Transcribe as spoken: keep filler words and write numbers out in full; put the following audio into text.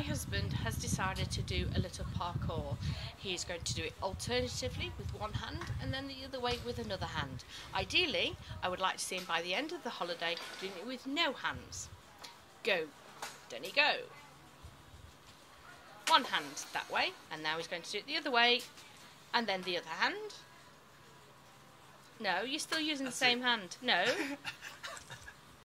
my husband has decided to do a little parkour. He's going to do it alternatively with one hand and then the other way with another hand. Ideally, I would like to see him by the end of the holiday doing it with no hands. Go. Denny, go. One hand that way, and now he's going to do it the other way, and then the other hand. No, you're still using That's the same it. hand. No.